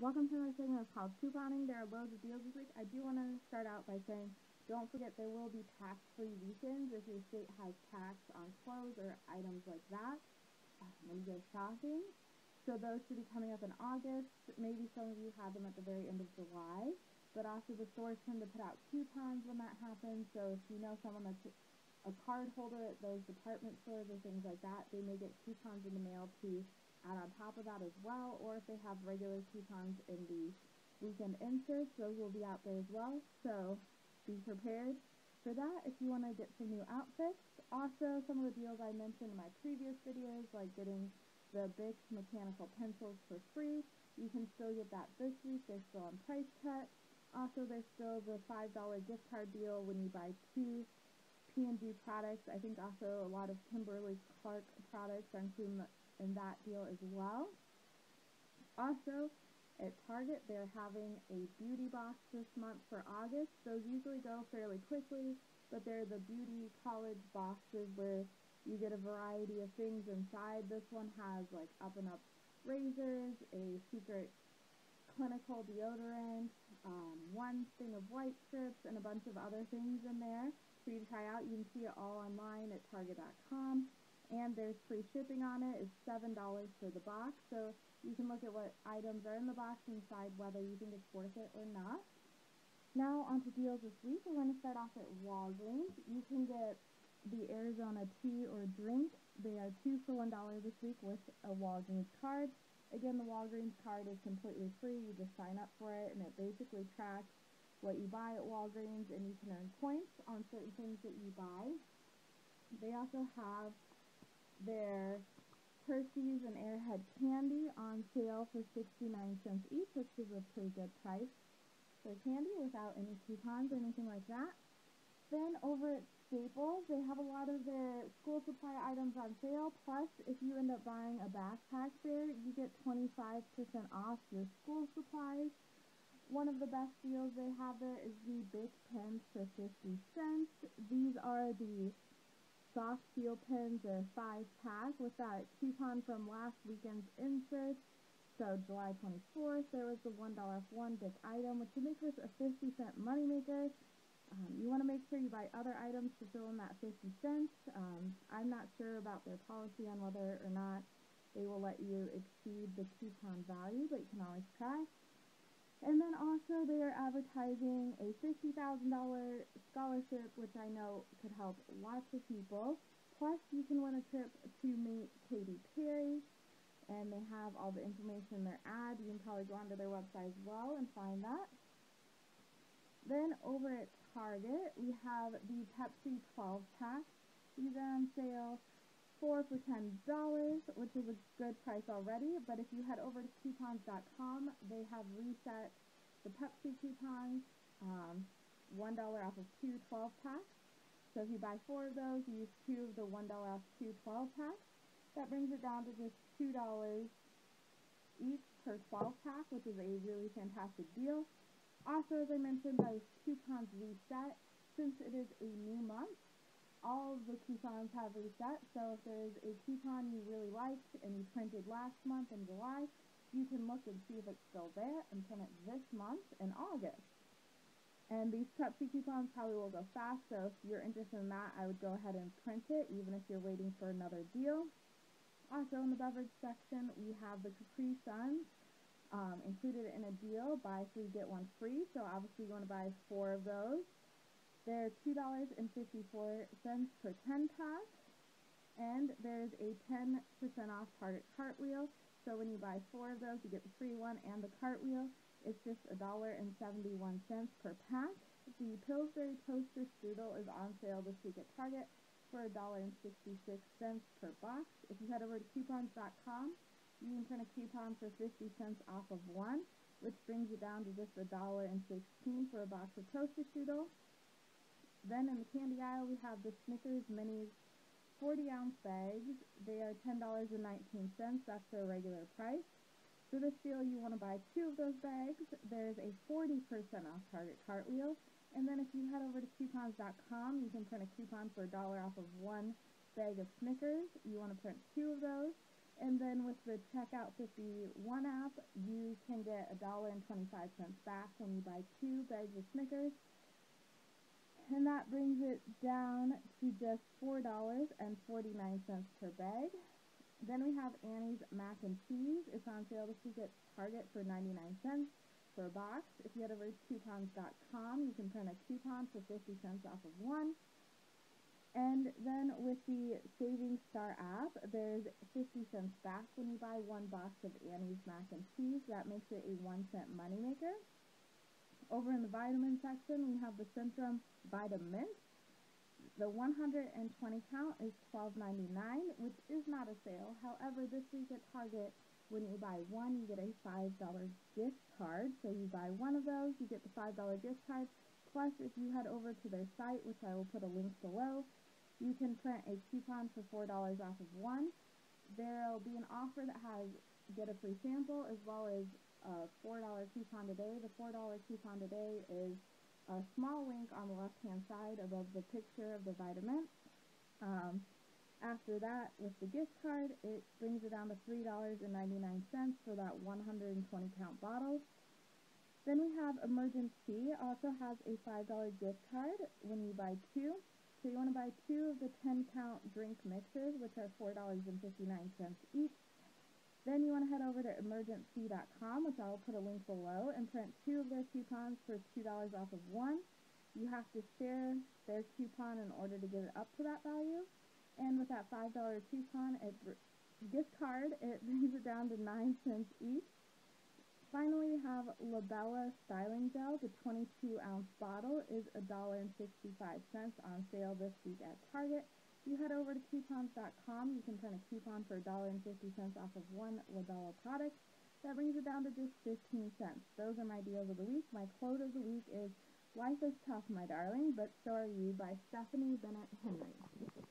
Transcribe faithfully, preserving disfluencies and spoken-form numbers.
Welcome to another segment of called Couponing. There are loads of deals this week. I do want to start out by saying, don't forget there will be tax-free weekends if your state has tax on clothes or items like that uh, when you go shopping. So those should be coming up in August. Maybe some of you have them at the very end of July. But also the stores tend to put out coupons when that happens. So if you know someone that's a card holder at those department stores or things like that, they may get coupons in the mail to add on top of that as well, or if they have regular coupons in the weekend inserts, those will be out there as well, so be prepared for that if you want to get some new outfits. Also, some of the deals I mentioned in my previous videos, like getting the Bic mechanical pencils for free, you can still get that this week. They're still on price cut. Also, there's still the five dollar gift card deal when you buy two P and G products. I think also a lot of Kimberly-Clark products are included in that deal as well. Also, at Target, they're having a beauty box this month for August. Those usually go fairly quickly, but they're the beauty college boxes where you get a variety of things inside. This one has like up and up razors, a secret clinical deodorant, um, one thing of white strips, and a bunch of other things in there for you to try out. You can see it all online at Target dot com. And there's free shipping on it. It's seven dollars for the box, so you can look at what items are in the box and decide whether you think it's worth it or not. Now onto deals this week. We're going to start off at Walgreens. You can get the Arizona tea or drink. They are two for one dollar this week with a Walgreens card. Again, the Walgreens card is completely free. You just sign up for it, and it basically tracks what you buy at Walgreens, and you can earn points on certain things that you buy. They also have their Hershey's and Airhead candy on sale for sixty-nine cents each, which is a pretty good price for candy without any coupons or anything like that. Then over at Staples, they have a lot of their school supply items on sale, plus if you end up buying a backpack there, you get twenty-five percent off your school supplies. One of the best deals they have there is the Bic pens for fifty cents. These are the soft seal pens, a five pack with that coupon from last weekend's insert. So July twenty-fourth, there was the one dollar off one Bic item, which would make this a fifty cent moneymaker. Um, you want to make sure you buy other items to fill in that fifty cents. Um, I'm not sure about their policy on whether or not they will let you exceed the coupon value, but you can always try. And then also they are advertising a fifty thousand dollar scholarship, which I know could help lots of people. Plus, you can win a trip to meet Katy Perry, and they have all the information in their ad. You can probably go onto their website as well and find that. Then over at Target, we have the Pepsi twelve pack. These are on sale four for ten dollars, which is a good price already, but if you head over to coupons dot com, they have reset the Pepsi coupons, um, one dollar off of two twelve packs. So if you buy four of those, you use two of the one dollar off two twelve packs. That brings it down to just two dollars each per twelve pack, which is a really fantastic deal. Also, as I mentioned, those coupons reset. Since it is a new month, all of the coupons have reset, so if there's a coupon you really liked and you printed last month in July, you can look and see if it's still there and print it this month in August. And these Pepsi coupons probably will go fast, so if you're interested in that, I would go ahead and print it, even if you're waiting for another deal. Also, in the beverage section, we have the Capri Suns um, included in a deal, buy three, get one free, so obviously you want to buy four of those. They're two dollars and fifty-four cents per ten pack, and there's a ten percent off Target cartwheel. So when you buy four of those, you get the free one and the cartwheel. It's just one dollar and seventy-one cents per pack. The Pillsbury Toaster Strudel is on sale this week at Target for one dollar and sixty-six cents per box. If you head over to coupons dot com, you can print a coupon for fifty cents off of one, which brings it down to just one dollar and sixteen cents for a box of Toaster Strudel. Then in the candy aisle, we have the Snickers Minis forty ounce bags. They are ten dollars and nineteen cents. That's their regular price. For this deal, you want to buy two of those bags. There's a forty percent off Target cartwheel. And then if you head over to coupons dot com, you can print a coupon for a dollar off of one bag of Snickers. You want to print two of those. And then with the Checkout fifty-one app, you can get a dollar and twenty-five cents back when you buy two bags of Snickers. And that brings it down to just four dollars and forty-nine cents per bag. Then we have Annie's Mac and Cheese. It's on sale this week at Target for ninety-nine cents per box. If you head over to coupons dot com, you can print a coupon for fifty cents off of one. And then with the Savings Star app, there's fifty cents back when you buy one box of Annie's Mac and Cheese. That makes it a one cent moneymaker. Over in the vitamin section, we have the Centrum Vitamint. The one hundred twenty count is twelve ninety-nine, which is not a sale. However, this week at Target, when you buy one, you get a five dollar gift card. So you buy one of those, you get the five dollar gift card. Plus, if you head over to their site, which I will put a link below, you can print a coupon for four dollars off of one. There will be an offer that has get a free sample as well as a four dollar coupon today. The four dollar coupon today is a small link on the left-hand side above the picture of the vitamin. Um, after that, with the gift card, it brings it down to three dollars and ninety-nine cents for that one hundred twenty count bottle. Then we have Emergen-C, also has a five dollar gift card when you buy two. So you want to buy two of the ten count drink mixes, which are four dollars and fifty-nine cents each. Then you want to head over to emergent c dot com, which I will put a link below, and print two of their coupons for two dollars off of one. You have to share their coupon in order to get it up to that value. And with that five dollar coupon, it gift card, it brings it down to nine cents each. Finally, we have Labella Styling Gel. The twenty-two ounce bottle is one dollar and sixty-five cents on sale this week at Target. If you head over to coupons dot com, you can print a coupon for one dollar and fifty cents off of one Labella product. That brings it down to just fifteen cents. Those are my deals of the week. My quote of the week is, "Life is tough, my darling, but so are you," by Stephanie Bennett Henry.